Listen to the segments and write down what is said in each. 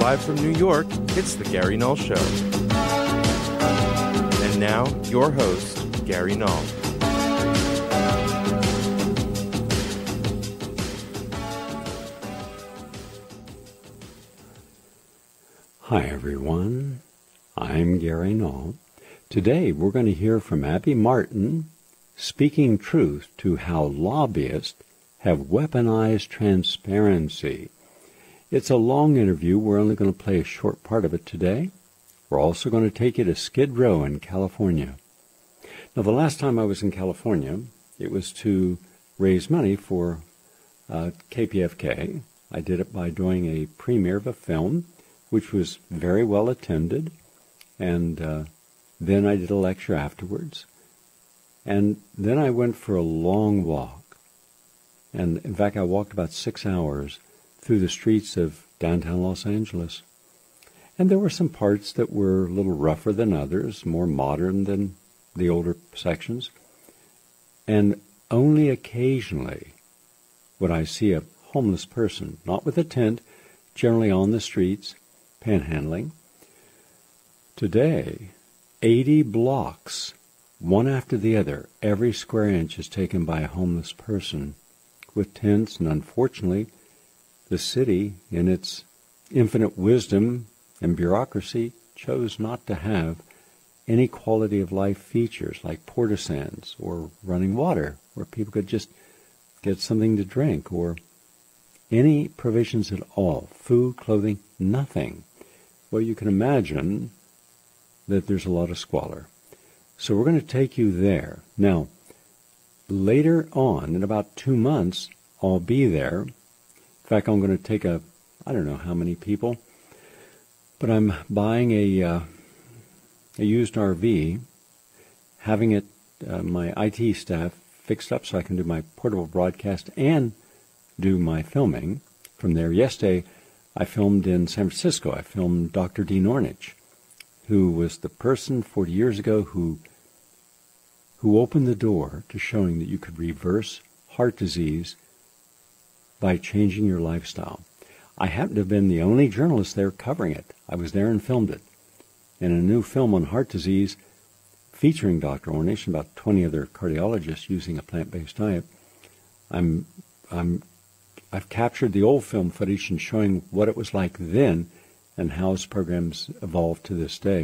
Live from New York, it's The Gary Null Show. And now, your host, Gary Null. Hi everyone, I'm Gary Null. Today we're going to hear from Abby Martin speaking truth to how lobbyists have weaponized transparency. It's a long interview. We're only going to play a short part of it today. We're also going to take you to Skid Row in California. Now, the last time I was in California, it was to raise money for KPFK. I did it by doing a premiere of a film, which was very well attended, and then I did a lecture afterwards. And then I went for a long walk. And in fact, I walked about 6 hours through the streets of downtown Los Angeles. And there were some parts that were a little rougher than others, more modern than the older sections. And only occasionally would I see a homeless person, not with a tent, generally on the streets, panhandling. Today, 80 blocks, one after the other, every square inch is taken by a homeless person with tents, and unfortunately, the city, in its infinite wisdom and bureaucracy, chose not to have any quality of life features like porta-sands or running water where people could just get something to drink, or any provisions at all, food, clothing, nothing. Well, you can imagine that there's a lot of squalor. So we're going to take you there. Now, later on, in about 2 months, I'll be there. In fact, I'm going to take I don't know how many people, but I'm buying a used RV, having it, my IT staff fixed up so I can do my portable broadcast and do my filming from there. Yesterday, I filmed in San Francisco. I filmed Dr. Dean Ornish, who was the person 40 years ago who opened the door to showing that you could reverse heart disease by changing your lifestyle. I happen to have been the only journalist there covering it. I was there and filmed it. And a new film on heart disease featuring Dr. Ornish and about 20 other cardiologists using a plant-based diet. I've captured the old film footage and showing what it was like then and how his programs evolved to this day.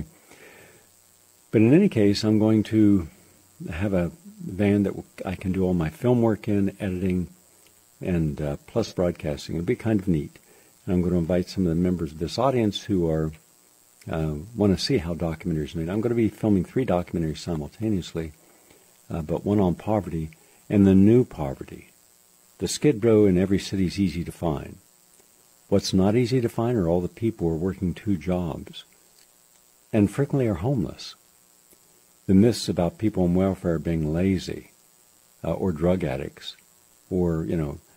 But in any case, I'm going to have a van that I can do all my film work in, editing, and plus broadcasting. It'll be kind of neat. And I'm going to invite some of the members of this audience who are want to see how documentaries are made. I'm going to be filming 3 documentaries simultaneously, but one on poverty and the new poverty. The Skid Row in every city is easy to find. What's not easy to find are all the people who are working 2 jobs and frequently are homeless. The myths about people on welfare being lazy or drug addicts or,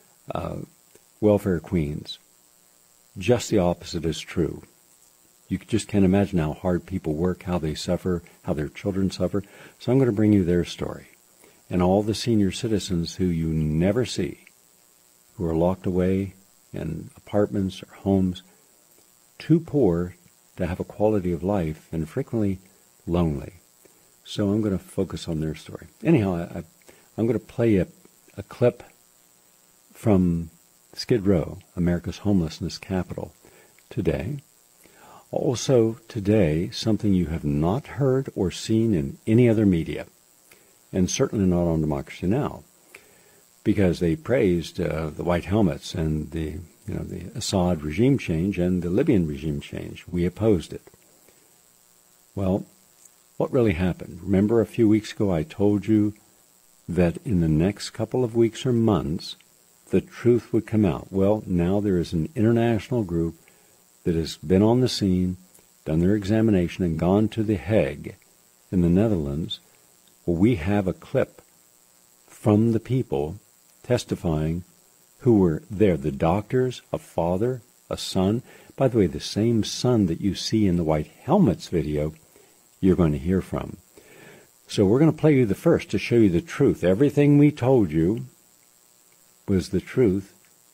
welfare queens. Just the opposite is true. You just can't imagine how hard people work, how they suffer, how their children suffer. So I'm going to bring you their story. And all the senior citizens who you never see, who are locked away in apartments or homes, too poor to have a quality of life and frequently lonely. So I'm going to focus on their story. Anyhow, I'm going to play a clip from Skid Row, America's homelessness capital, today. Also today, something you have not heard or seen in any other media, and certainly not on Democracy Now!, because they praised the white helmets and the Assad regime change and the Libyan regime change. We opposed it. Well, what really happened? Remember a few weeks ago I told you that in the next couple of weeks or months, the truth would come out. Well, now there is an international group that has been on the scene, done their examination, and gone to The Hague in the Netherlands. Well, we have a clip from the people testifying who were there, the doctors, a father, a son. By the way, the same son that you see in the white helmets video, you're going to hear from. So we're going to play you the first to show you the truth. Everything we told you was the truth.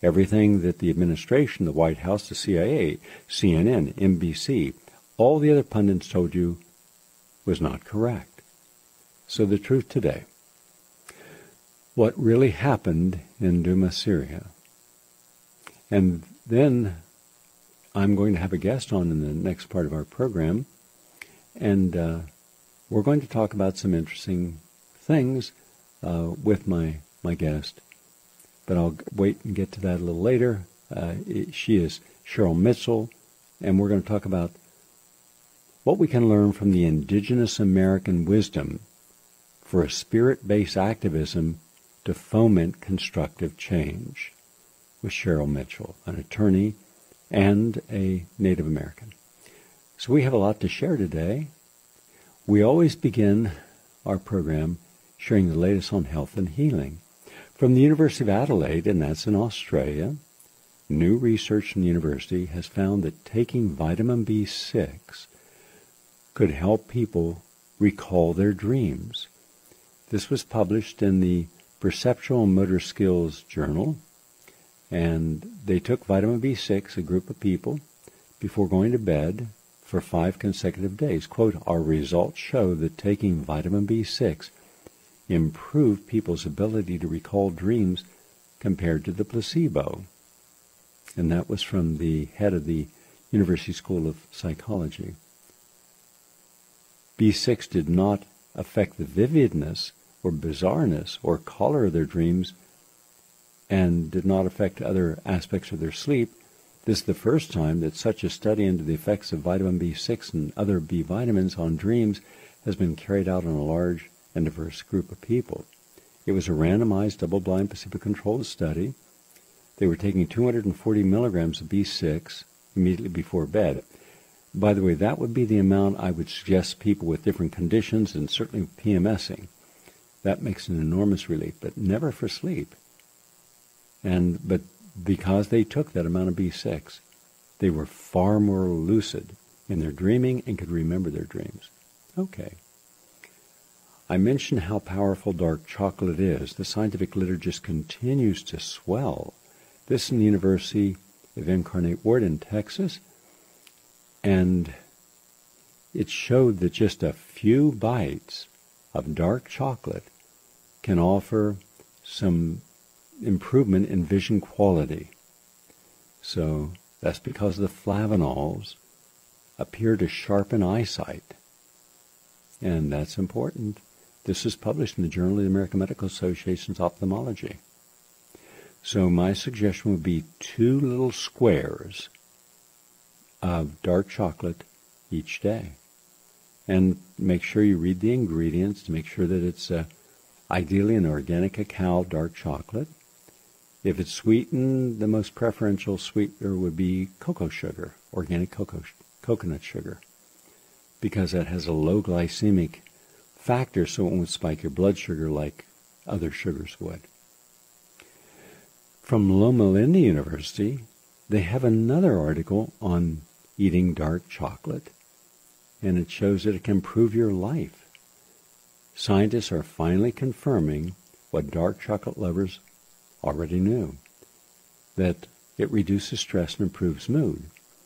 Everything that the administration, the White House, the CIA, CNN, NBC, all the other pundits told you was not correct. So the truth today. What really happened in Duma, Syria. And then I'm going to have a guest on in the next part of our program, and we're going to talk about some interesting things with my guest. But I'll wait and get to that a little later. She is Cheryl Mitchell, and we're going to talk about what we can learn from the Indigenous American wisdom for a spirit-based activism to foment constructive change with Cheryl Mitchell, an attorney and a Native American. So we have a lot to share today. We always begin our program sharing the latest on health and healing. From the University of Adelaide, and that's in Australia, new research from the university has found that taking vitamin B6 could help people recall their dreams. This was published in the Perceptual and Motor Skills Journal, and they took vitamin B6, a group of people, before going to bed for 5 consecutive days. Quote, "Our results show that taking vitamin B6 improved people's ability to recall dreams compared to the placebo." And that was from the head of the University School of Psychology. B6 did not affect the vividness or bizarreness or color of their dreams and did not affect other aspects of their sleep. This is the first time that such a study into the effects of vitamin B6 and other B vitamins on dreams has been carried out on a large and diverse group of people. It was a randomized, double-blind, placebo-controlled study. They were taking 240 milligrams of B6 immediately before bed. By the way, that would be the amount I would suggest people with different conditions and certainly PMSing. That makes an enormous relief, but never for sleep. But because they took that amount of B6, they were far more lucid in their dreaming and could remember their dreams. Okay. I mentioned how powerful dark chocolate is. The scientific literature just continues to swell. This is in the University of Incarnate Word in Texas, and it showed that just a few bites of dark chocolate can offer some improvement in vision quality. So that's because the flavonols appear to sharpen eyesight, and that's important. This is published in the Journal of the American Medical Association's Ophthalmology. So my suggestion would be 2 little squares of dark chocolate each day. And make sure you read the ingredients to make sure that it's ideally an organic cacao dark chocolate. If it's sweetened, the most preferential sweetener would be cocoa sugar, organic coconut sugar, because that has a low glycemic factor, so it won't spike your blood sugar like other sugars would. From Loma Linda University, they have another article on eating dark chocolate, and it shows that it can improve your life. Scientists are finally confirming what dark chocolate lovers already knew, that it reduces stress and improves mood.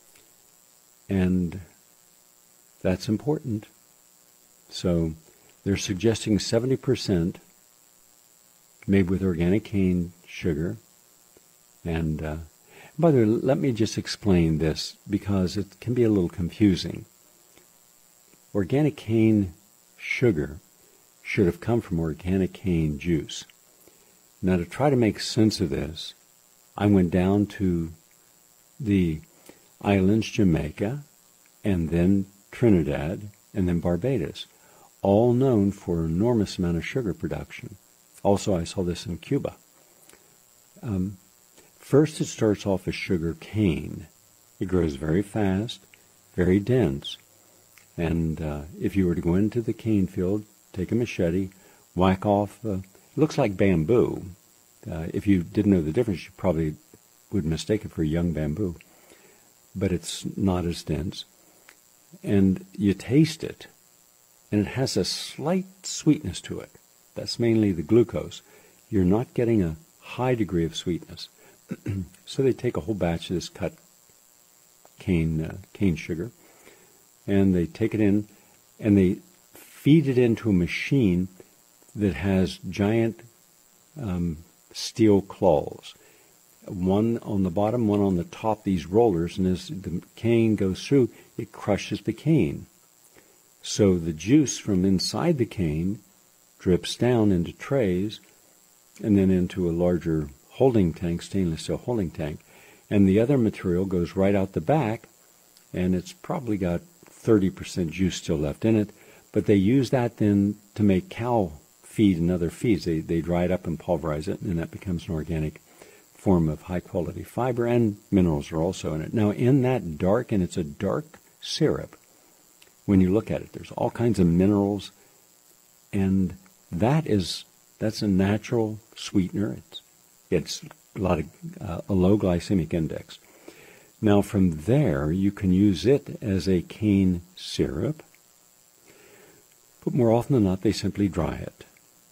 And that's important. So they're suggesting 70% made with organic cane sugar. And by the way, let me just explain this because it can be a little confusing. Organic cane sugar should have come from organic cane juice. Now, to try to make sense of this, I went down to the islands, Jamaica, and then Trinidad, and then Barbados, all known for an enormous amount of sugar production. Also, I saw this in Cuba. First, it starts off as sugar cane. It grows very fast, very dense. And if you were to go into the cane field, take a machete, whack off, it looks like bamboo. If you didn't know the difference, you probably would mistake it for young bamboo. But it's not as dense. And you taste it, and it has a slight sweetness to it. That's mainly the glucose. You're not getting a high degree of sweetness, So they take a whole batch of this cut cane sugar, and they take it in, and they feed it into a machine that has giant steel claws. One on the bottom, one on the top, these rollers, and as the cane goes through, it crushes the cane. So the juice from inside the cane drips down into trays and then into a larger holding tank, stainless steel holding tank. And the other material goes right out the back, and it's probably got 30% juice still left in it. But they use that then to make cow feed and other feeds. They dry it up and pulverize it, and that becomes an organic form of high-quality fiber, and minerals are also in it. Now, in that dark, and it's a dark syrup, when you look at it, there's all kinds of minerals, and that's a natural sweetener. It's a low glycemic index. Now, from there, you can use it as a cane syrup, but more often than not, they simply dry it.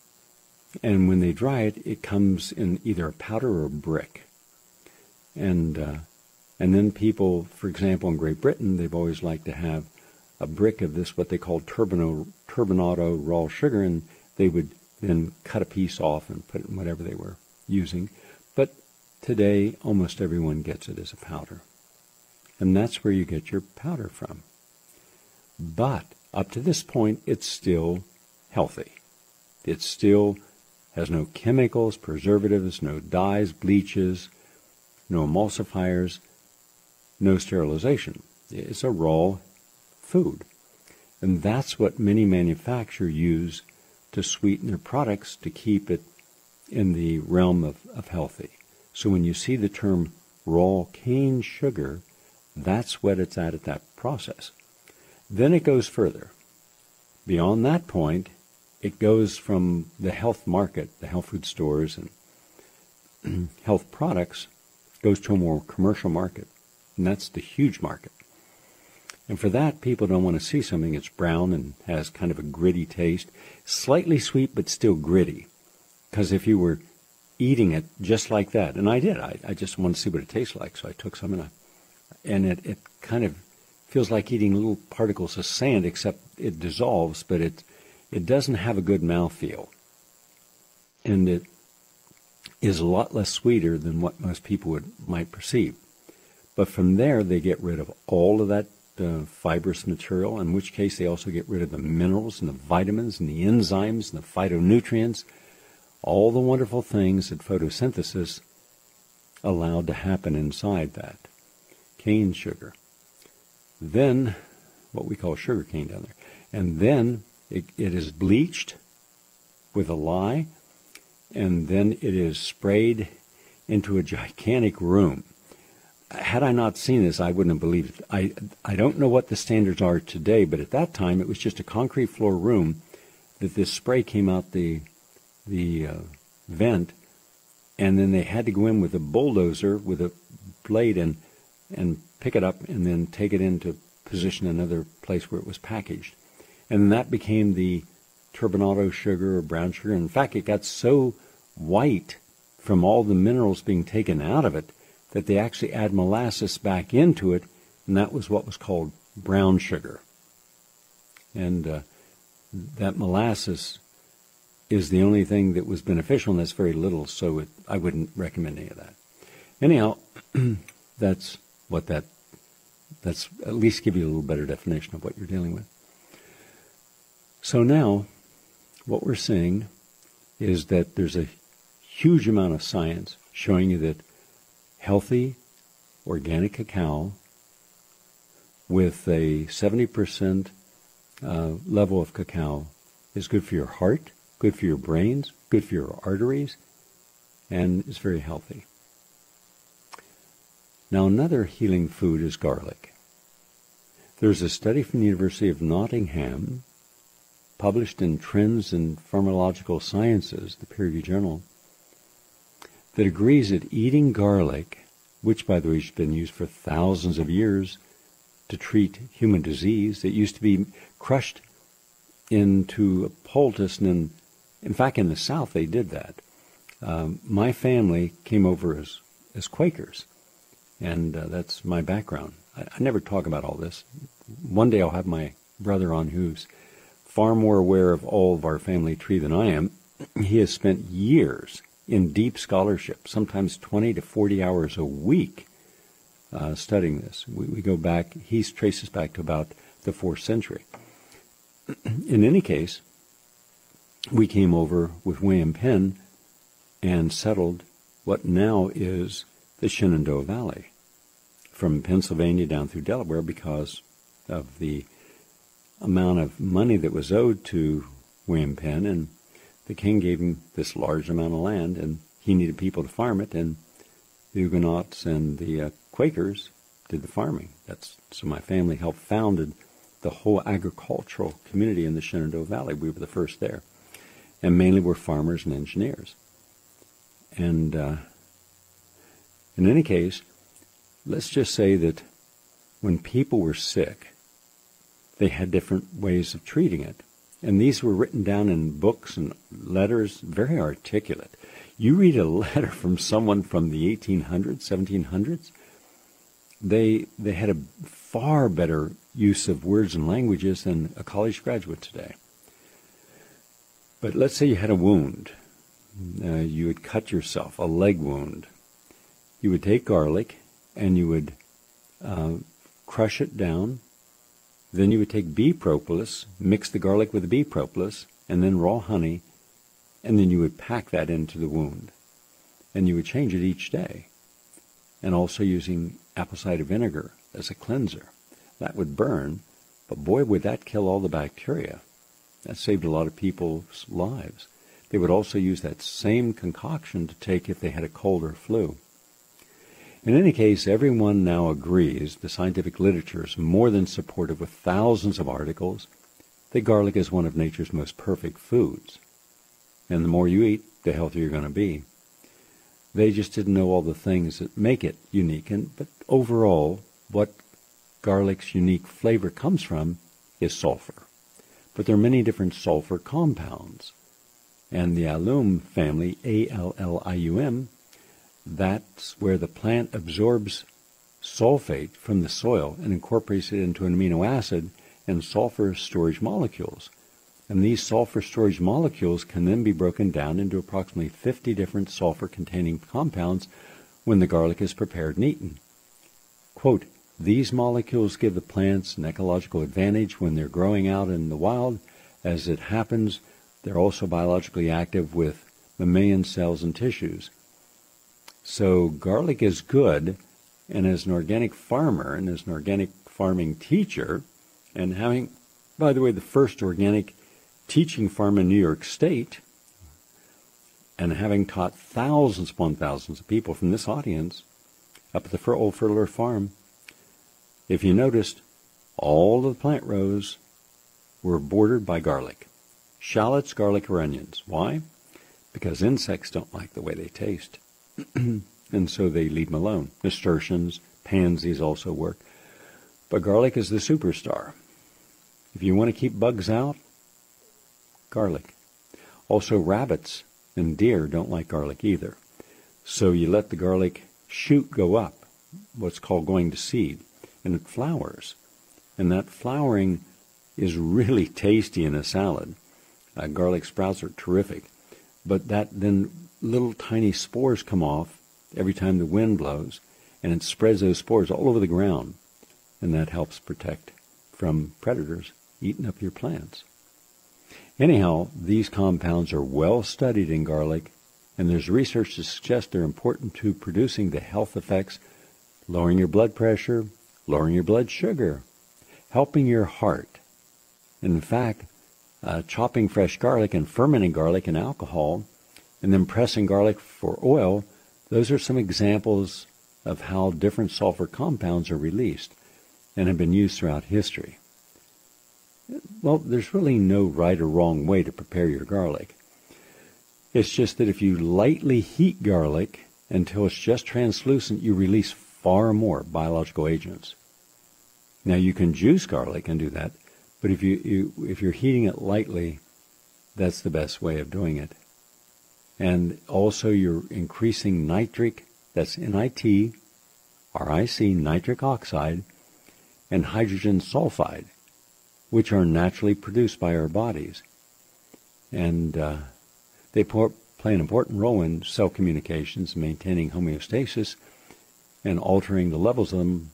And when they dry it, it comes in either a powder or a brick. And then people, for example, in Great Britain, they've always liked to have a brick of this, what they call turbinado raw sugar, and they would then cut a piece off and put it in whatever they were using. But today, almost everyone gets it as a powder. And that's where you get your powder from. But up to this point, it's still healthy. It still has no chemicals, preservatives, no dyes, bleaches, no emulsifiers, no sterilization. It's a raw food. And that's what many manufacturers use to sweeten their products to keep it in the realm of healthy. So when you see the term raw cane sugar, that's what it's at that process. Then it goes further. Beyond that point, it goes from the health market, the health food stores and health products, goes to a more commercial market. And that's the huge market. And for that, people don't want to see something that's brown and has kind of a gritty taste, slightly sweet but still gritty. Because if you were eating it just like that, and I did, I just wanted to see what it tastes like, so I took some and it kind of feels like eating little particles of sand, except it dissolves, but it doesn't have a good mouthfeel. And it is a lot less sweeter than what most people might perceive. But from there, they get rid of all of that fibrous material, in which case they also get rid of the minerals and the vitamins and the enzymes and the phytonutrients, all the wonderful things that photosynthesis allowed to happen inside that cane sugar. Then, what we call sugar cane down there. And then it is bleached with a lye, and then it is sprayed into a gigantic room. Had I not seen this, I wouldn't have believed it. I don't know what the standards are today, but at that time it was just a concrete floor room that this spray came out the vent, and then they had to go in with a bulldozer with a blade and pick it up and then take it into position another place where it was packaged. And that became the turbinado sugar or brown sugar. In fact, it got so white from all the minerals being taken out of it that they actually add molasses back into it, and that was what was called brown sugar. And that molasses is the only thing that was beneficial, and that's very little, so I wouldn't recommend any of that. Anyhow, that's at least give you a little better definition of what you're dealing with. So now, what we're seeing is that there's a huge amount of science showing you that healthy organic cacao with a 70% level of cacao is good for your heart, good for your brains, good for your arteries, and is very healthy. Now, another healing food is garlic. There's a study from the University of Nottingham, published in Trends in Pharmacological Sciences, the peer-reviewed journal, that agrees that eating garlic, which, by the way, has been used for thousands of years to treat human disease, it used to be crushed into a poultice, and in fact, in the South, they did that. My family came over as as Quakers. And that's my background. I never talk about all this. One day I'll have my brother on who's far more aware of all of our family tree than I am. He has spent years in deep scholarship, sometimes 20 to 40 hours a week studying this. We go back, he traces back to about the 4th century. In any case, we came over with William Penn and settled what now is the Shenandoah Valley, from Pennsylvania down through Delaware, because of the amount of money that was owed to William Penn, and the king gave him this large amount of land, and he needed people to farm it, and the Huguenots and the Quakers did the farming. So my family helped founded the whole agricultural community in the Shenandoah Valley. We were the first there, and mainly were farmers and engineers. And in any case, let's just say that when people were sick, they had different ways of treating it. And these were written down in books and letters, very articulate. You read a letter from someone from the 1800s, 1700s, they had a far better use of words and languages than a college graduate today. But let's say you had a wound. You would cut yourself, a leg wound. You would take garlic and you would crush it down. Then you would take bee propolis, mix the garlic with the bee propolis, and then raw honey, and then you would pack that into the wound. And you would change it each day. And also using apple cider vinegar as a cleanser. That would burn, but boy, would that kill all the bacteria. That saved a lot of people's lives. They would also use that same concoction to take if they had a cold or flu. In any case, everyone now agrees, the scientific literature is more than supportive with thousands of articles, that garlic is one of nature's most perfect foods. And the more you eat, the healthier you're going to be. They just didn't know all the things that make it unique. But overall, what garlic's unique flavor comes from is sulfur. But there are many different sulfur compounds. And the allium family, A-L-L-I-U-M, that's where the plant absorbs sulfate from the soil and incorporates it into an amino acid and sulfur storage molecules. And these sulfur storage molecules can then be broken down into approximately 50 different sulfur-containing compounds when the garlic is prepared and eaten. Quote, these molecules give the plants an ecological advantage when they're growing out in the wild. As it happens, they're also biologically active with mammalian cells and tissues. So garlic is good, and as an organic farmer and as an organic farming teacher, and having, by the way, the first organic teaching farm in New York State, and having taught thousands upon thousands of people from this audience up at the old Furler farm, if you noticed, all of the plant rows were bordered by garlic. Shallots, garlic, or onions. Why? Because insects don't like the way they taste. And so they leave them alone. Nasturtiums, pansies also work. But garlic is the superstar. If you want to keep bugs out, garlic. Also, rabbits and deer don't like garlic either. So you let the garlic shoot go up, what's called going to seed, and it flowers. And that flowering is really tasty in a salad. Garlic sprouts are terrific. But that then little tiny spores come off every time the wind blows, and it spreads those spores all over the ground. And that helps protect from predators eating up your plants. Anyhow, these compounds are well studied in garlic, and there's research to suggest they're important to producing the health effects, lowering your blood pressure, lowering your blood sugar, helping your heart. In fact, chopping fresh garlic and fermenting garlic in alcohol, and then pressing garlic for oil, those are some examples of how different sulfur compounds are released and have been used throughout history. Well, there's really no right or wrong way to prepare your garlic. It's just that if you lightly heat garlic until it's just translucent, you release far more biological agents. Now, you can juice garlic and do that, but if you're heating it lightly, that's the best way of doing it. And also, you're increasing nitric That's NiTRiC, nitric oxide, and hydrogen sulfide, which are naturally produced by our bodies. And they play an important role in cell communications, maintaining homeostasis, and altering the levels of them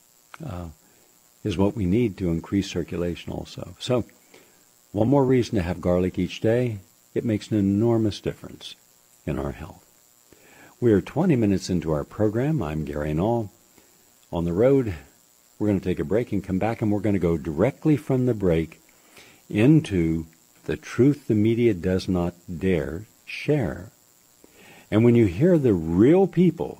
is what we need to increase circulation also. So, one more reason to have garlic each day. It makes an enormous difference in our health. We are 20 minutes into our program. I'm Gary Null. On the road, we're going to take a break and come back, and we're going to go directly from the break into the truth the media does not dare share. And when you hear the real people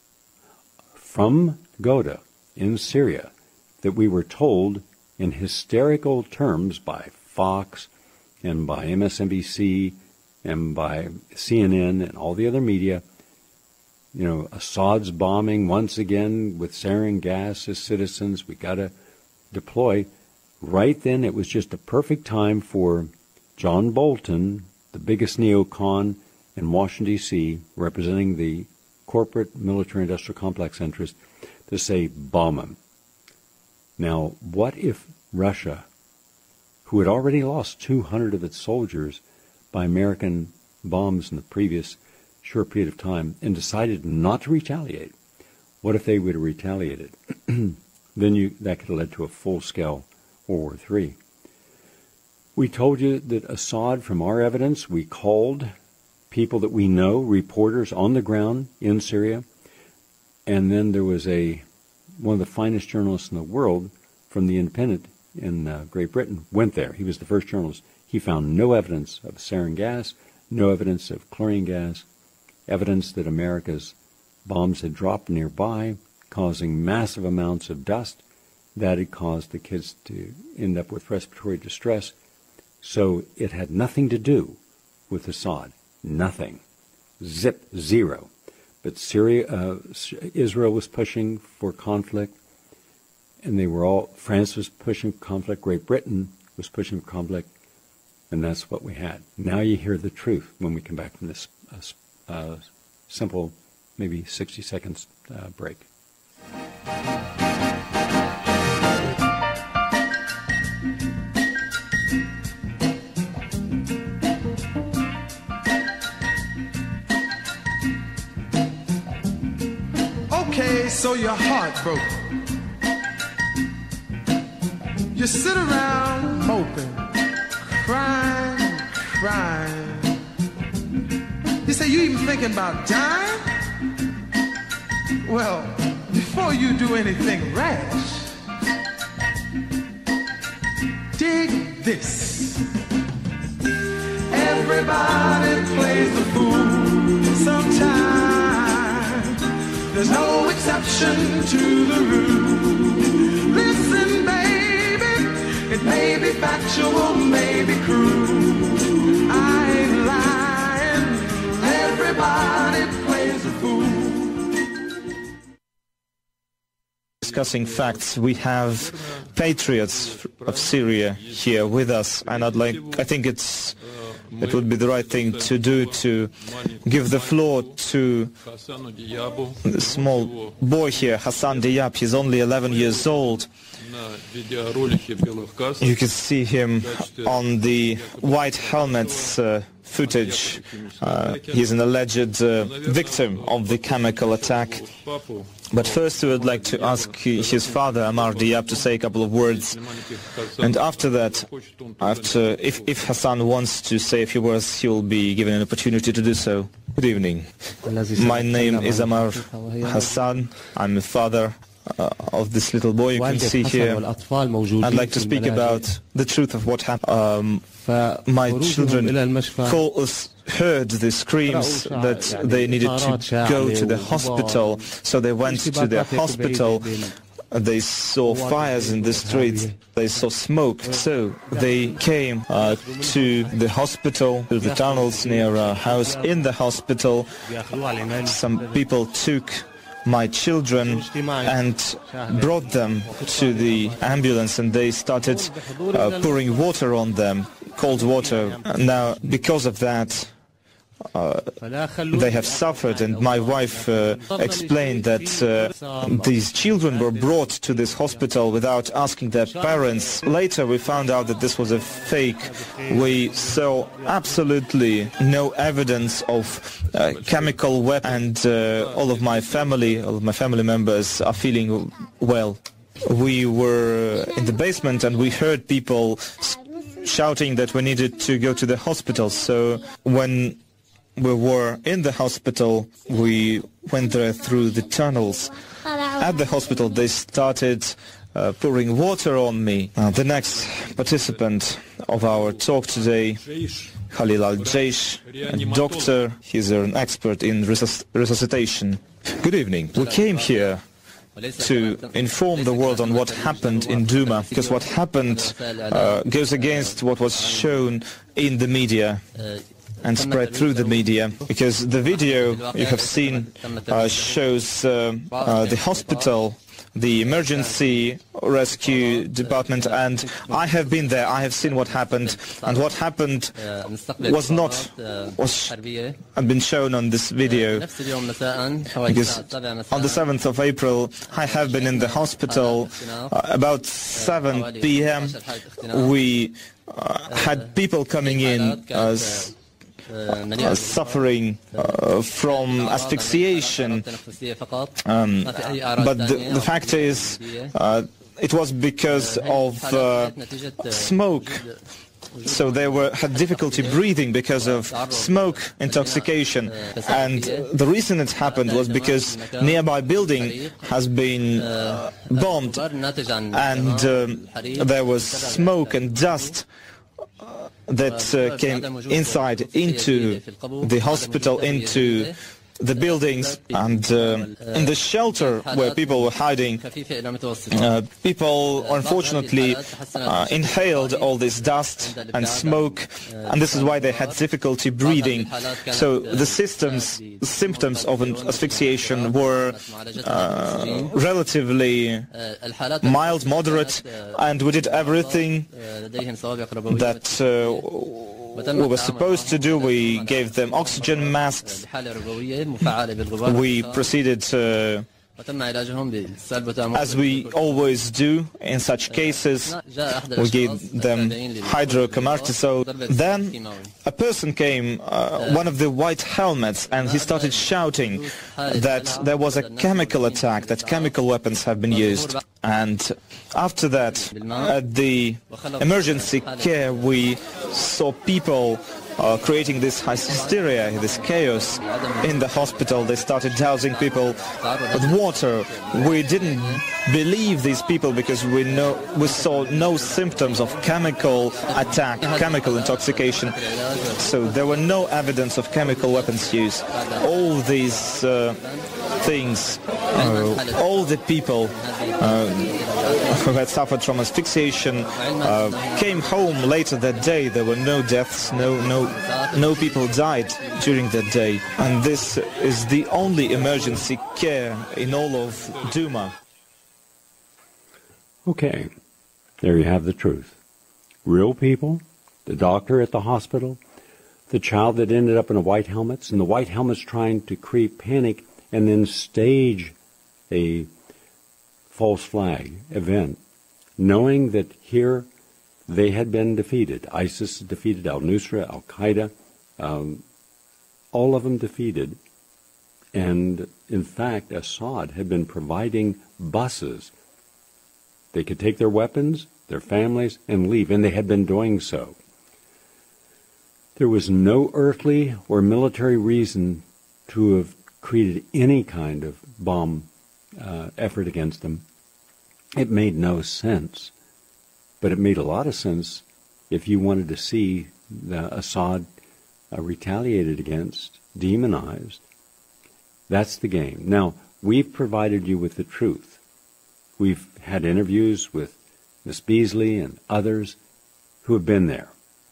from Ghouta in Syria that we were told in hysterical terms by Fox and by MSNBC and by CNN and all the other media, Assad's bombing once again with sarin gas as citizens, we got to deploy. Right then, it was just a perfect time for John Bolton, the biggest neocon in Washington, D.C., representing the corporate military-industrial complex interest, to say, bomb them. Now, what if Russia, who had already lost 200 of its soldiers by American bombs in the previous short period of time, and decided not to retaliate? What if they would have retaliated? Then that could have led to a full-scale World War III. We told you that Assad, from our evidence, we called people that we know, reporters on the ground in Syria, and then there was one of the finest journalists in the world from the Independent in Great Britain went there. He was the first journalist. He found no evidence of sarin gas, no evidence of chlorine gas, evidence that America's bombs had dropped nearby, causing massive amounts of dust that had caused the kids to end up with respiratory distress. So it had nothing to do with Assad. Nothing. Zip. Zero. But Israel was pushing for conflict, and France was pushing for conflict, Great Britain was pushing for conflict, and that's what we had. Now you hear the truth when we come back from this simple, maybe 60 seconds break. Okay, so your heart broke. You sit around moping, crying. You say, you even thinking about dying? Well, before you do anything rash, dig this. Everybody plays the fool sometimes. There's no exception to the rule. Listen, baby, it may be factual, may be cruel. I ain't lying. Everybody plays a fool. Discussing facts, we have patriots of Syria here with us, and I think it would be the right thing to do to give the floor to the small boy here, Hassan Diab. He's only 11 years old. You can see him on the white helmet's footage. He's an alleged victim of the chemical attack. But first we would like to ask his father, Amar Diab, to say a couple of words. And after that, if Hassan wants to say a few words, he will be given an opportunity to do so. Good evening. My name is Amar Hassan. I'm the father of this little boy you can see here. I'd like to speak about the truth of what happened. My children heard the screams that they needed to go to the hospital, so they went to the hospital. They saw fires in the streets, they saw smoke, so they came to the hospital, to the tunnels near our house. In the hospital, some people took my children and brought them to the ambulance, and they started pouring water on them, cold water. Now, because of that, they have suffered, and my wife explained that these children were brought to this hospital without asking their parents. Later we found out that this was a fake. We saw absolutely no evidence of chemical weapons, and all of my family members are feeling well. We were in the basement and we heard people shouting that we needed to go to the hospital. So when we were in the hospital, we went there through the tunnels. At the hospital, they started pouring water on me. The next participant of our talk today, Khalil Al-Jaish, a doctor. He's an expert in resuscitation. Good evening. We came here to inform the world on what happened in Duma, because what happened goes against what was shown in the media and spread through the media, because the video you have seen shows the hospital, the emergency rescue department, and I have been there. I have seen what happened, and what happened had been shown on this video, because on the 7th of April I have been in the hospital. About 7 p.m. we had people coming in suffering from asphyxiation, but the fact is it was because of smoke. So they had difficulty breathing because of smoke intoxication, and the reason it happened was because nearby building has been bombed, and there was smoke and dust that came inside into the hospital, into the buildings, and in the shelter where people were hiding, people unfortunately inhaled all this dust and smoke, and this is why they had difficulty breathing. So the symptoms of asphyxiation were relatively mild, moderate, and we did everything that we were supposed to do. We gave them oxygen masks. We proceeded as we always do in such cases. We gave them hydrocortisone. Then a person came, one of the white helmets, and he started shouting that there was a chemical attack, that chemical weapons have been used. And after that, at the emergency care, we saw people creating this hysteria, this chaos in the hospital. They started dousing people with water. We didn't believe these people because we saw no symptoms of chemical attack, chemical intoxication. So there were no evidence of chemical weapons use. All these things, all the people who had suffered from asphyxiation came home later that day. There were no deaths, no people died during that day. And this is the only emergency care in all of Duma. Okay, there you have the truth. Real people, the doctor at the hospital, the child that ended up in the white helmets, and the white helmets trying to create panic and then stage a false flag event, knowing that here they had been defeated. ISIS defeated, al-Nusra, al-Qaeda, all of them defeated. And in fact, Assad had been providing buses. They could take their weapons, their families, and leave, and they had been doing so. There was no earthly or military reason to have created any kind of bomb effort against them. It made no sense. But it made a lot of sense if you wanted to see Assad retaliated against, demonized. That's the game. Now, we've provided you with the truth. We've had interviews with Miss Beasley and others who have been there.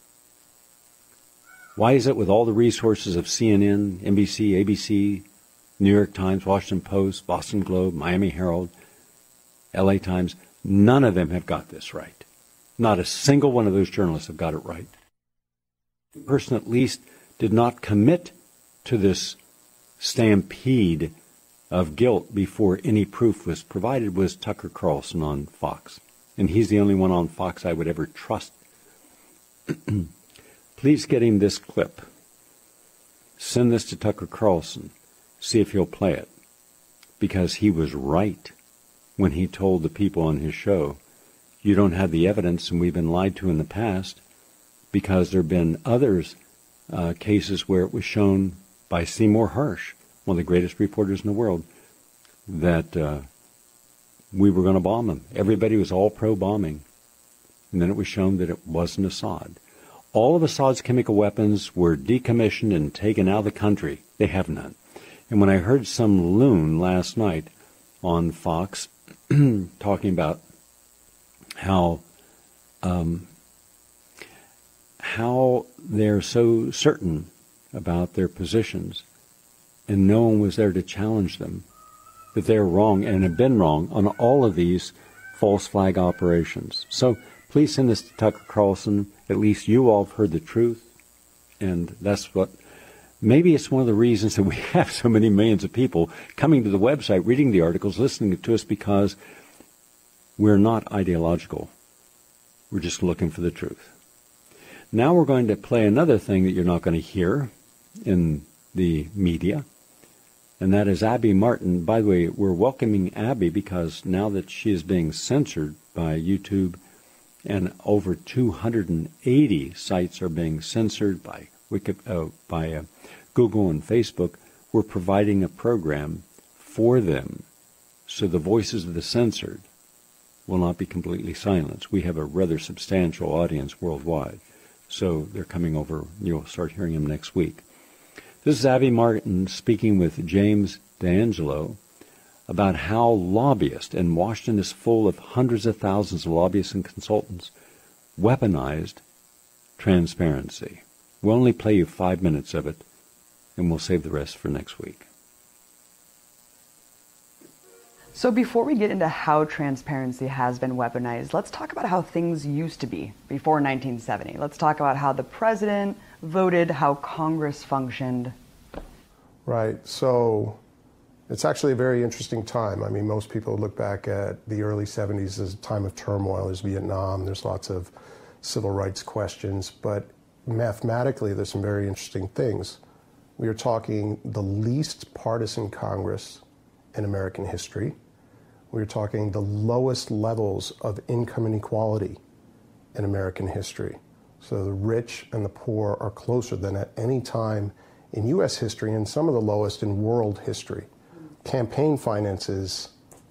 Why is it with all the resources of CNN, NBC, ABC, New York Times, Washington Post, Boston Globe, Miami Herald, LA Times, none of them have got this right? Not a single one of those journalists have got it right. The person at least did not commit to this stampede of guilt before any proof was provided was Tucker Carlson on Fox. And he's the only one on Fox I would ever trust. Please get him this clip. Send this to Tucker Carlson. See if he'll play it. Because he was right when he told the people on his show, you don't have the evidence and we've been lied to in the past, because there have been others, cases where it was shown by Seymour Hersh, one of the greatest reporters in the world, that we were going to bomb them. Everybody was all pro-bombing. And then it was shown that it wasn't Assad. All of Assad's chemical weapons were decommissioned and taken out of the country. They have none. And when I heard some loon last night on Fox talking about how they're so certain about their positions and no one was there to challenge them, that they're wrong and have been wrong on all of these false flag operations. So please send this to Tucker Carlson. At least you all have heard the truth. And that's what, maybe it's one of the reasons that we have so many millions of people coming to the website, reading the articles, listening to us, because we're not ideological. We're just looking for the truth. Now we're going to play another thing that you're not going to hear in the media, and that is Abby Martin. By the way, we're welcoming Abby because now that she is being censored by YouTube and over 280 sites are being censored by Google and Facebook, we're providing a program for them so the voices of the censored will not be completely silenced. We have a rather substantial audience worldwide, so they're coming over. You'll start hearing them next week. This is Abby Martin speaking with James D'Angelo about how lobbyists, and Washington is full of hundreds of thousands of lobbyists and consultants, weaponized transparency. We'll only play you 5 minutes of it, and we'll save the rest for next week. So before we get into how transparency has been weaponized, let's talk about how things used to be before 1970. Let's talk about how the president voted, how Congress functioned. Right. So it's actually a very interesting time. I mean, most people look back at the early 70s as a time of turmoil. There's Vietnam, there's lots of civil rights questions, but mathematically there's some very interesting things. We are talking the least partisan Congress in American history. We're talking the lowest levels of income inequality in American history. So the rich and the poor are closer than at any time in U.S. history and some of the lowest in world history. Campaign finance is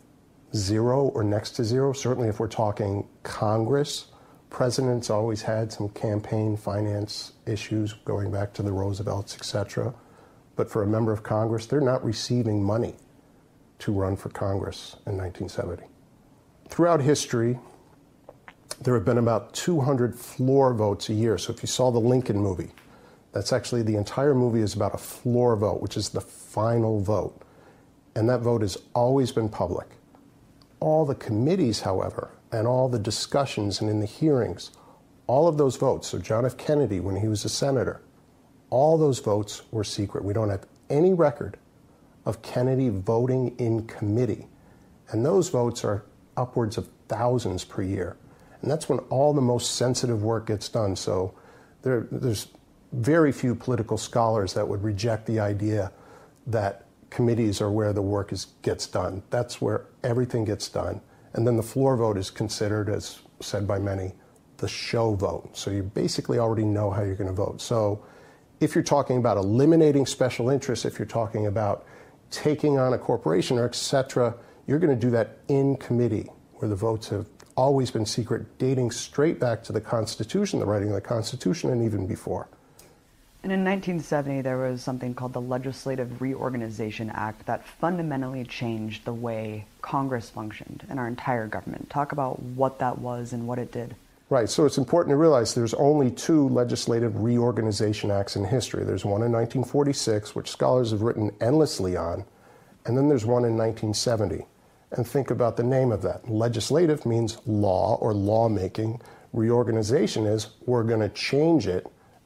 zero or next to zero. Certainly if we're talking Congress, presidents always had some campaign finance issues going back to the Roosevelts, etc. But for a member of Congress, they're not receiving money to run for Congress in 1970. Throughout history, there have been about 200 floor votes a year. So if you saw the Lincoln movie, that's actually, the entire movie is about a floor vote, which is the final vote. And that vote has always been public. All the committees, however, and all the discussions and in the hearings, all of those votes, so John F. Kennedy, when he was a senator, all those votes were secret. We don't have any record of Kennedy voting in committee. And those votes are upwards of thousands per year. And that's when all the most sensitive work gets done. So there's very few political scholars that would reject the idea that committees are where the work gets done. That's where everything gets done. And then the floor vote is considered, as said by many, the show vote. So you basically already know how you're going to vote. So if you're talking about eliminating special interests, if you're talking about taking on a corporation or et cetera, you're going to do that in committee, where the votes have always been secret, dating straight back to the Constitution, the writing of the Constitution, and even before. And in 1970, there was something called the Legislative Reorganization Act that fundamentally changed the way Congress functioned and our entire government. Talk about what that was and what it did. Right, so it's important to realize there's only two legislative reorganization acts in history. There's one in 1946, which scholars have written endlessly on, and then there's one in 1970. And think about the name of that. Legislative means law or lawmaking. Reorganization is we're going to change it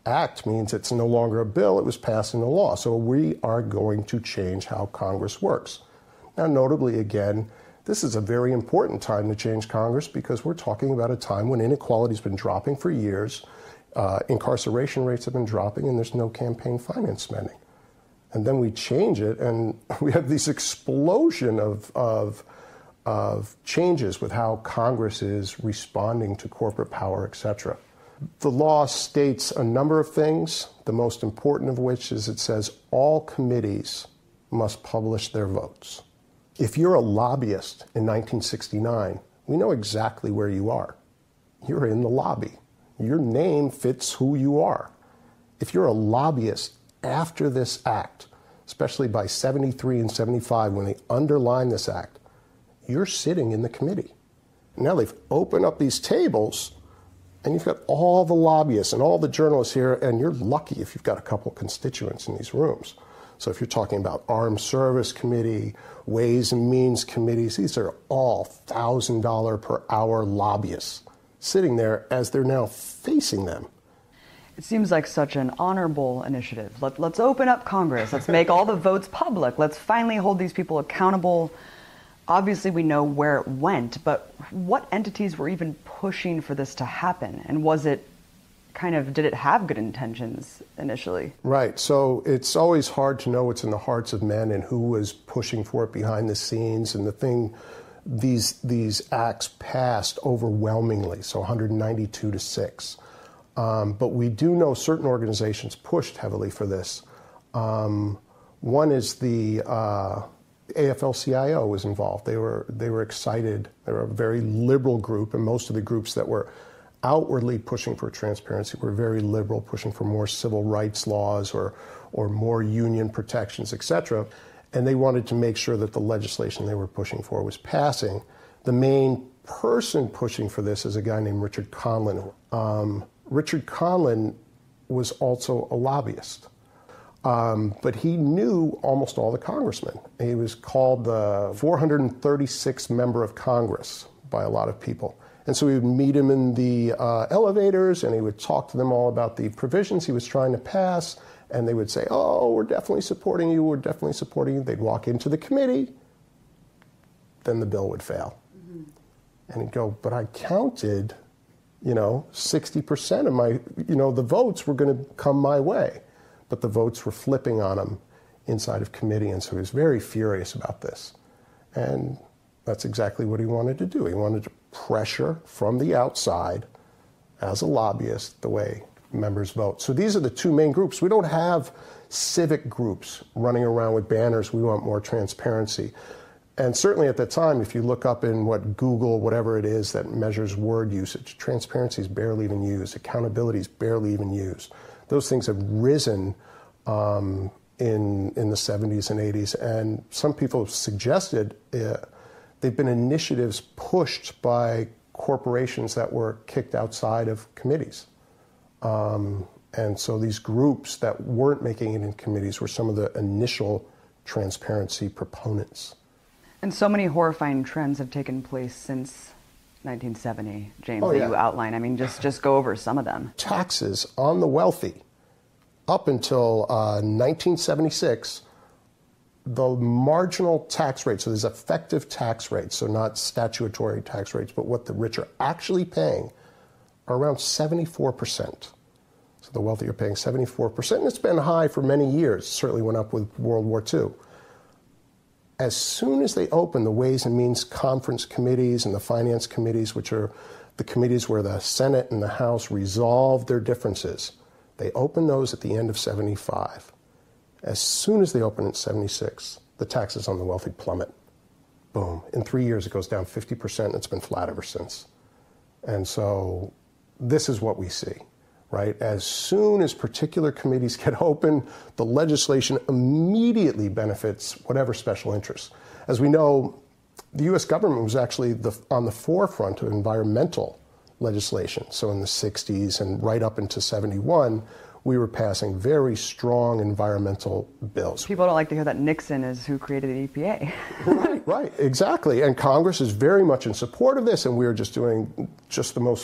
act means it's no longer a bill, it was passed into law. So we are going to change how Congress works. Now, notably, again, this is a very important time to change Congress because we're talking about a time when inequality has been dropping for years, incarceration rates have been dropping, and there's no campaign finance spending. And then we change it, and we have this explosion of changes with how Congress is responding to corporate power, etc. The law states a number of things, the most important of which is it says all committees must publish their votes. If you're a lobbyist in 1969, we know exactly where you are. You're in the lobby. Your name fits who you are. If you're a lobbyist after this act, especially by 73 and 75 when they underline this act, you're sitting in the committee. Now they've opened up these tables and you've got all the lobbyists and all the journalists here, and you're lucky if you've got a couple constituents in these rooms. So if you're talking about Armed Service Committee, Ways and Means Committees, these are all $1,000 per hour lobbyists sitting there as they're now facing them. It seems like such an honorable initiative. Let's open up Congress. Let's make all the votes public. Let's finally hold these people accountable. Obviously, we know where it went, but what entities were even pushing for this to happen? And was it did it have good intentions initially? Right. So it's always hard to know what's in the hearts of men and who was pushing for it behind the scenes. And these acts passed overwhelmingly, so 192 to 6. But we do know certain organizations pushed heavily for this. One is the AFL-CIO was involved. They were excited. They were a very liberal group, and most of the groups that were outwardly pushing for transparency were very liberal, pushing for more civil rights laws or more union protections, etc. And they wanted to make sure that the legislation they were pushing for was passing. The main person pushing for this is a guy named Richard Conlin. Richard Conlin was also a lobbyist, but he knew almost all the congressmen. He was called the 436th member of Congress by a lot of people. And so we would meet him in the elevators, and he would talk to them all about the provisions he was trying to pass, and they would say, oh, we're definitely supporting you, we're definitely supporting you. They'd walk into the committee, then the bill would fail. Mm-hmm. And he'd go, but I counted, 60% of my, the votes were going to come my way. But the votes were flipping on him inside of committee, and so he was very furious about this. And that's exactly what he wanted to do. He wanted to pressure from the outside as a lobbyist the way members vote. So these are the two main groups. We don't have civic groups running around with banners, we want more transparency. And certainly at that time, if you look up in what Google, whatever it is that measures word usage, transparency is barely even used, accountability is barely even used. Those things have risen in the 70s and 80s, and some people have suggested they've been initiatives pushed by corporations that were kicked outside of committees. And so these groups that weren't making it in committees were some of the initial transparency proponents. And so many horrifying trends have taken place since 1970, James, that you outline. I mean, just go over some of them. Taxes on the wealthy. Up until 1976, the marginal tax rate, so there's effective tax rates, so not statutory tax rates, but what the rich are actually paying, are around 74%. So the wealthy are paying 74%, and it's been high for many years. It certainly went up with World War II. As soon as they open the Ways and Means Conference committees and the finance committees, which are the committees where the Senate and the House resolve their differences, they open those at the end of 75. As soon as they open in 76, the taxes on the wealthy plummet. Boom. In 3 years, it goes down 50%, and it's been flat ever since. And so this is what we see, right? As soon as particular committees get open, the legislation immediately benefits whatever special interests. As we know, the U.S. government was actually on the forefront of environmental legislation. So in the 60s and right up into 71, we were passing very strong environmental bills. People don't like to hear that Nixon is who created the EPA. Right, exactly. And Congress is very much in support of this, and we're just doing the most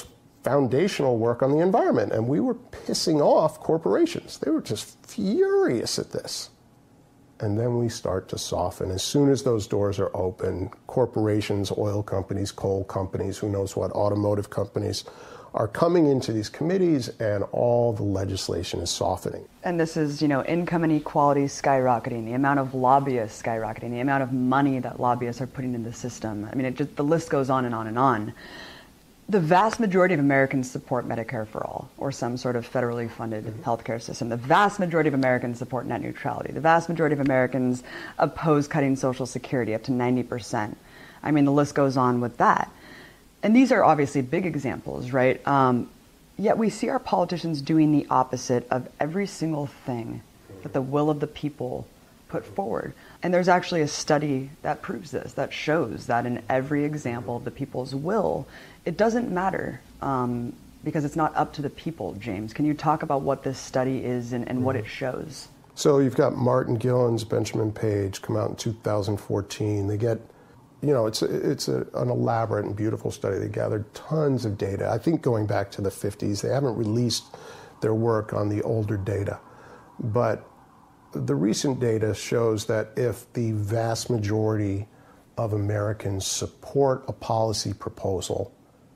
foundational work on the environment, and we were pissing off corporations. They were just furious at this. And then we start to soften. As soon as those doors are open, corporations, oil companies, coal companies, who knows what, automotive companies, are coming into these committees, and all the legislation is softening. And this is, income inequality skyrocketing, the amount of lobbyists skyrocketing, the amount of money that lobbyists are putting into the system. I mean, the list goes on and on and on. The vast majority of Americans support Medicare for all, or some sort of federally funded healthcare system. The vast majority of Americans support net neutrality. The vast majority of Americans oppose cutting Social Security up to 90%. I mean, the list goes on with that. And these are obviously big examples, right? Yet we see our politicians doing the opposite of every single thing that the will of the people put forward. And there's actually a study that proves this, that shows that in every example of the people's will, it doesn't matter because it's not up to the people. James, can you talk about what this study is and what it shows? So you've got Martin Gillen's Benjamin Page come out in 2014. They get, it's an elaborate and beautiful study. They gathered tons of data. I think going back to the 50s, they haven't released their work on the older data. But the recent data shows that if the vast majority of Americans support a policy proposal,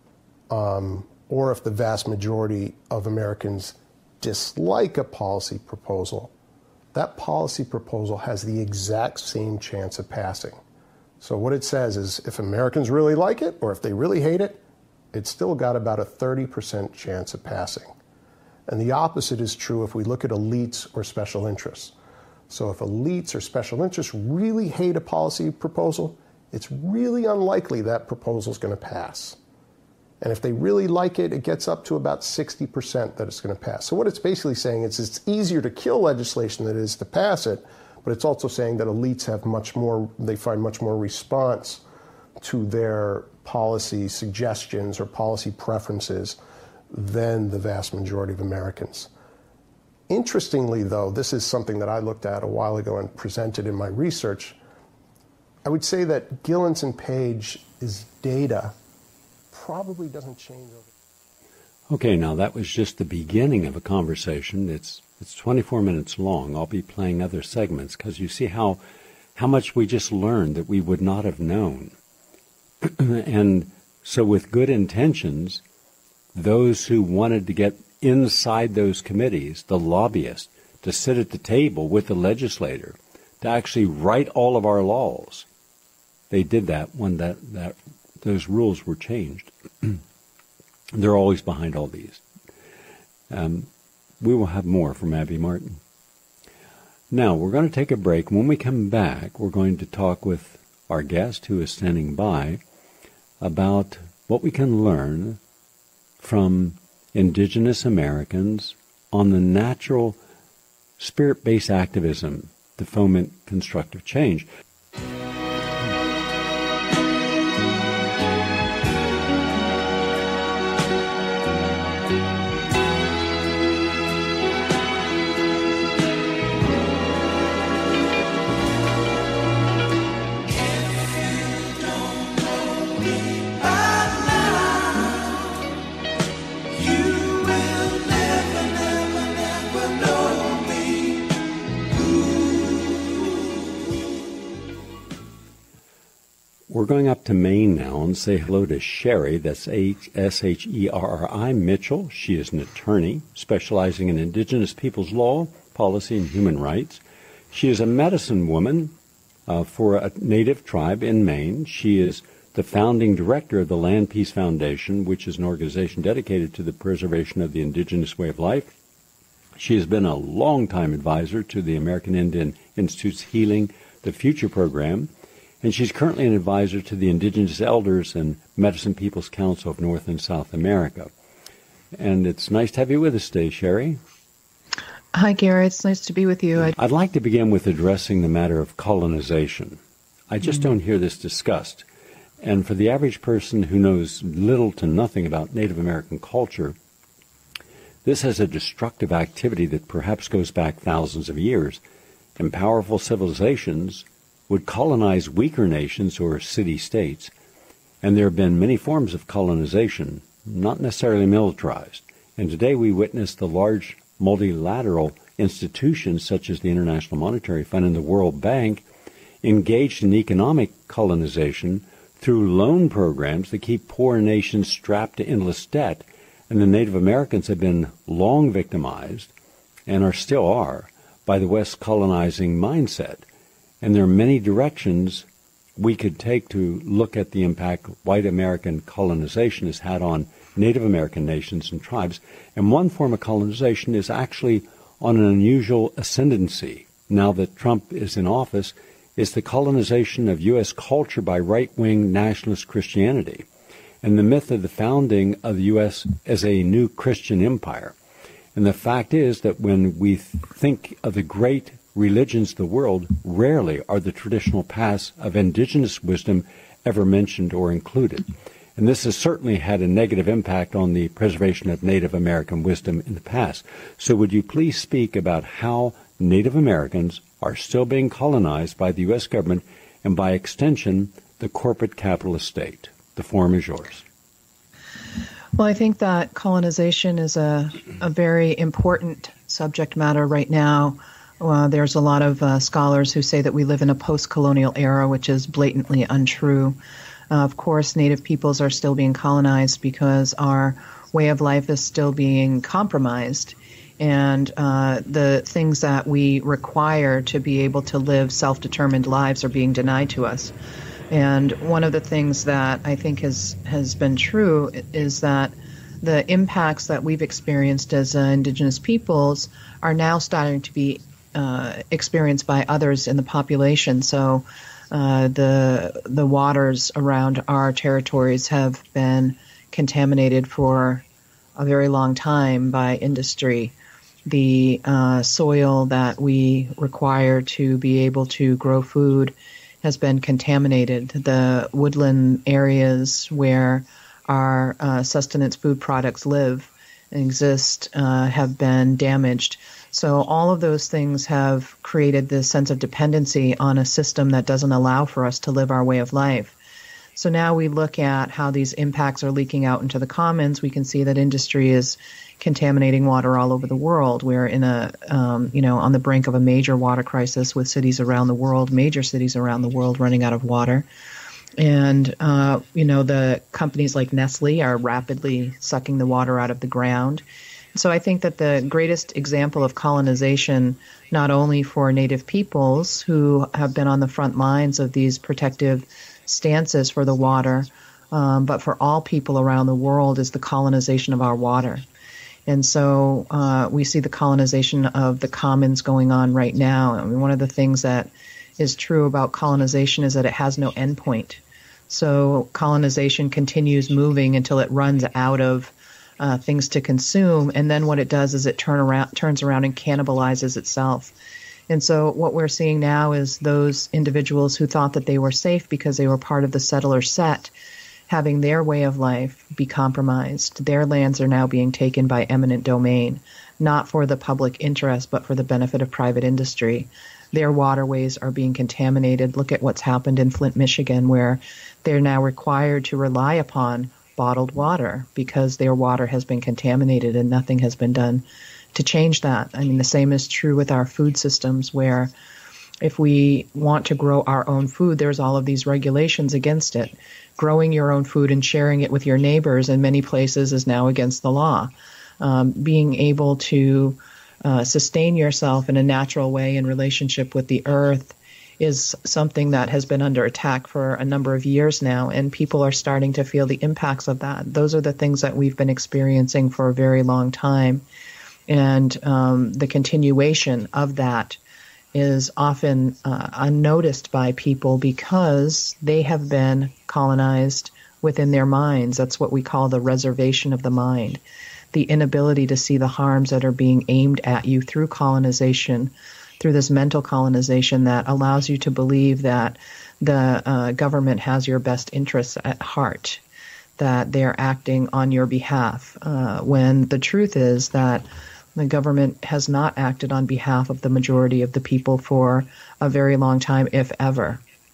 or if the vast majority of Americans dislike a policy proposal, that policy proposal has the exact same chance of passing. So what it says is if Americans really like it or if they really hate it, it's still got about a 30% chance of passing. And the opposite is true if we look at elites or special interests. So if elites or special interests really hate a policy proposal, it's really unlikely that proposal is going to pass. And if they really like it, it gets up to about 60% that it's going to pass. So what it's basically saying is it's easier to kill legislation than it is to pass it, but it's also saying that elites have they find much more response to their policy suggestions or policy preferences than the vast majority of Americans. Interestingly, though, this is something that I looked at a while ago and presented in my research. I would say that Gillen's and Page's data probably doesn't change over. Okay, now that was just the beginning of a conversation. It's 24 minutes long. I'll be playing other segments because you see how much we just learned that we would not have known. And so with good intentions, those who wanted to get inside those committees, the lobbyists, to sit at the table with the legislator, to actually write all of our laws, they did that when those rules were changed. They're always behind all these. We will have more from Abby Martin. Now, we're going to take a break. When we come back, we're going to talk with our guest who is standing by about what we can learn from Indigenous Americans on the natural spirit-based activism to foment constructive change. We're going up to Maine now and say hello to Sherry, that's S-H-E-R-R-I Mitchell. She is an attorney specializing in Indigenous people's law, policy, and human rights. She is a medicine woman for a native tribe in Maine. She is the founding director of the Land Peace Foundation, which is an organization dedicated to the preservation of the indigenous way of life. She has been a longtime advisor to the American Indian Institute's Healing the Future program, and she's currently an advisor to the Indigenous Elders and Medicine Peoples Council of North and South America. And it's nice to have you with us today, Sherry. Hi, Gary. It's nice to be with you. I'd like to begin with addressing the matter of colonization. I just don't hear this discussed. And for the average person who knows little to nothing about Native American culture, this is a destructive activity that perhaps goes back thousands of years. And powerful civilizations would colonize weaker nations or city-states. And there have been many forms of colonization, not necessarily militarized. And today we witness the large multilateral institutions such as the International Monetary Fund and the World Bank engaged in economic colonization through loan programs that keep poor nations strapped to endless debt. And the Native Americans have been long victimized, and still are, by the West's colonizing mindset. And there are many directions we could take to look at the impact white American colonization has had on Native American nations and tribes. And one form of colonization is actually on an unusual ascendancy. Now that Trump is in office, is the colonization of U.S. culture by right-wing nationalist Christianity and the myth of the founding of the U.S. as a new Christian empire. And the fact is that when we think of the great religions of the world, rarely are the traditional paths of indigenous wisdom ever mentioned or included. And this has certainly had a negative impact on the preservation of Native American wisdom in the past. So would you please speak about how Native Americans are still being colonized by the U.S. government and, by extension, the corporate capitalist state? The forum is yours. Well, I think that colonization is a very important subject matter right now. There's a lot of scholars who say that we live in a post-colonial era, which is blatantly untrue. Of course, Native peoples are still being colonized because our way of life is still being compromised. And the things that we require to be able to live self-determined lives are being denied to us. And one of the things that I think has been true is that the impacts that we've experienced as Indigenous peoples are now starting to be experienced by others in the population. So the waters around our territories have been contaminated for a very long time by industry. The soil that we require to be able to grow food has been contaminated. The woodland areas where our sustenance food products live and exist have been damaged. So all of those things have created this sense of dependency on a system that doesn't allow for us to live our way of life. So now we look at how these impacts are leaking out into the commons. We can see that industry is contaminating water all over the world. We're in on the brink of a major water crisis with major cities around the world running out of water. And, the companies like Nestle are rapidly sucking the water out of the ground. So I think that the greatest example of colonization, not only for Native peoples who have been on the front lines of these protective stances for the water, but for all people around the world, is the colonization of our water. And so we see the colonization of the commons going on right now. I mean, one of the things that is true about colonization is that it has no endpoint. So colonization continues moving until it runs out of things to consume, and then what it does is it turns around and cannibalizes itself. And so what we're seeing now is those individuals who thought that they were safe because they were part of the settler set having their way of life be compromised. Their lands are now being taken by eminent domain, not for the public interest, but for the benefit of private industry. Their waterways are being contaminated. Look at what's happened in Flint, Michigan, where they're now required to rely upon bottled water because their water has been contaminated and nothing has been done to change that. I mean, the same is true with our food systems, where if we want to grow our own food, there's all of these regulations against it. Growing your own food and sharing it with your neighbors in many places is now against the law. Being able to sustain yourself in a natural way in relationship with the earth is something that has been under attack for a number of years now, and people are starting to feel the impacts of that. Those are the things that we've been experiencing for a very long time, and the continuation of that is often unnoticed by people because they have been colonized within their minds. That's what we call the reservation of the mind, the inability to see the harms that are being aimed at you through colonization, through this mental colonization that allows you to believe that the government has your best interests at heart, that they're acting on your behalf, when the truth is that the government has not acted on behalf of the majority of the people for a very long time, if ever.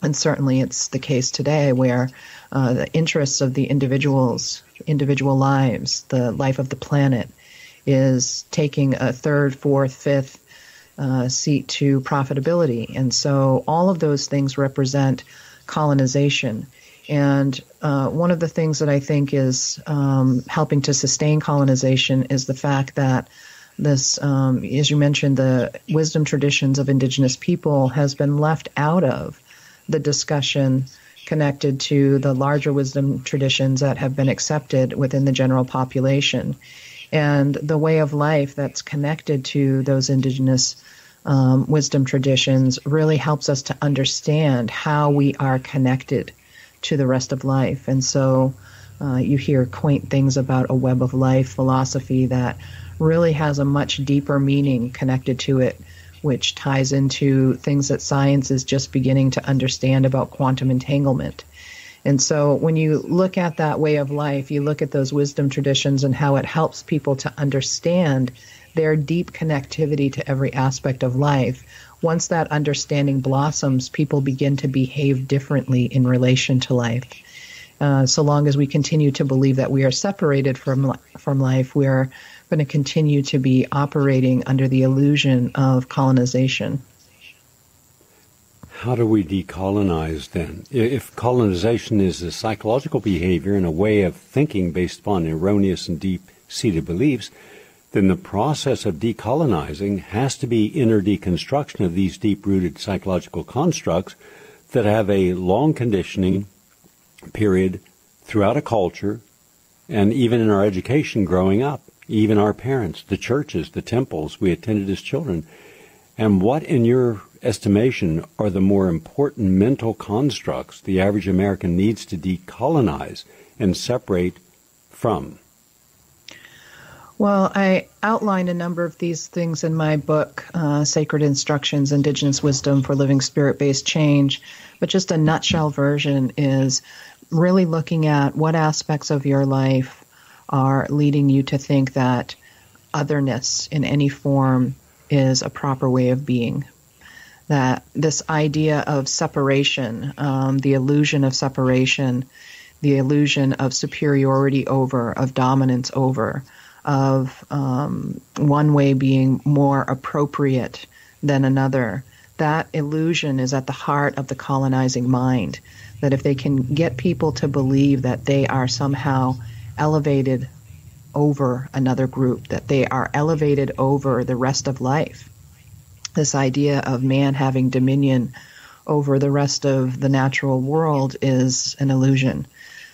And certainly it's the case today where the interests of the individual lives, the life of the planet, is taking a third, fourth, fifth seat to profitability. And so all of those things represent colonization. And one of the things that I think is helping to sustain colonization is the fact that this, as you mentioned, the wisdom traditions of indigenous people has been left out of the discussion connected to the larger wisdom traditions that have been accepted within the general population. And the way of life that's connected to those indigenous wisdom traditions really helps us to understand how we are connected to the rest of life. And so you hear quaint things about a web of life philosophy that really has a much deeper meaning connected to it, which ties into things that science is just beginning to understand about quantum entanglement. And so when you look at that way of life, you look at those wisdom traditions and how it helps people to understand their deep connectivity to every aspect of life. Once that understanding blossoms, people begin to behave differently in relation to life. So long as we continue to believe that we are separated from life, we are going to continue to be operating under the illusion of colonization. How do we decolonize then? If colonization is a psychological behavior and a way of thinking based upon erroneous and deep-seated beliefs, then the process of decolonizing has to be inner deconstruction of these deep-rooted psychological constructs that have a long conditioning period throughout a culture and even in our education growing up, even our parents, the churches, the temples we attended as children. And what, in your estimation, are the more important mental constructs the average American needs to decolonize and separate from? Well, I outlined a number of these things in my book, Sacred Instructions, Indigenous Wisdom for Living Spirit-Based Change. But just a nutshell version is really looking at what aspects of your life are leading you to think that otherness in any form is a proper way of being. That this idea of separation, the illusion of separation, the illusion of superiority over, of dominance over, of one way being more appropriate than another, that illusion is at the heart of the colonizing mind. That if they can get people to believe that they are somehow elevated over another group, that they are elevated over the rest of life, this idea of man having dominion over the rest of the natural world is an illusion.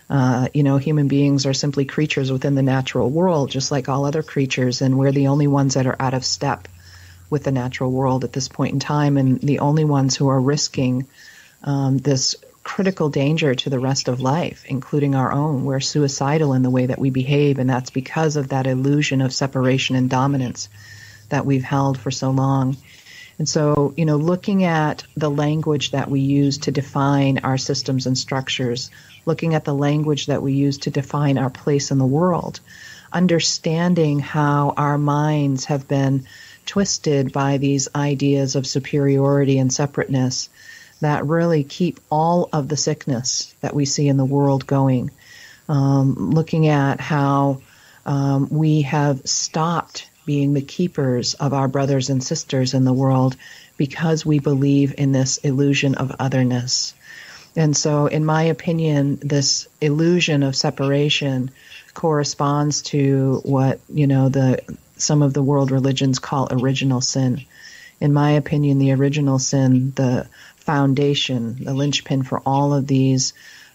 Human beings are simply creatures within the natural world, just like all other creatures, and we're the only ones that are out of step with the natural world at this point in time, and the only ones who are risking this critical danger to the rest of life, including our own. We're suicidal in the way that we behave, and that's because of that illusion of separation and dominance that we've held for so long. And so, looking at the language that we use to define our systems and structures, looking at the language that we use to define our place in the world, understanding how our minds have been twisted by these ideas of superiority and separateness that really keep all of the sickness that we see in the world going. Looking at how we have stopped being the keepers of our brothers and sisters in the world because we believe in this illusion of otherness. And so, in my opinion, this illusion of separation corresponds to what, some of the world religions call original sin. In my opinion, the original sin, the foundation, the linchpin for all of these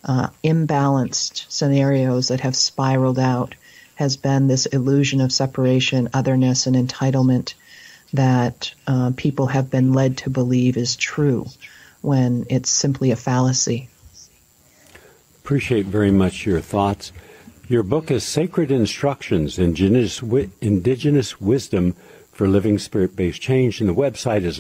imbalanced scenarios that have spiraled out, has been this illusion of separation, otherness, and entitlement that people have been led to believe is true when it's simply a fallacy. Appreciate very much your thoughts. Your book is Sacred Instructions, Indigenous Wisdom for Living Spirit-Based Change, and the website is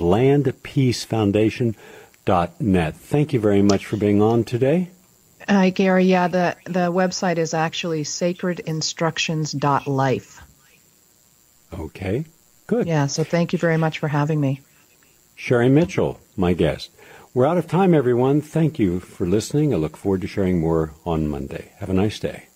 landpeacefoundation.net. Thank you very much for being on today. Hi, Gary. Yeah, the website is actually sacredinstructions.life. Okay, good. Yeah, so thank you very much for having me. Sherry Mitchell, my guest. We're out of time, everyone. Thank you for listening. I look forward to sharing more on Monday. Have a nice day.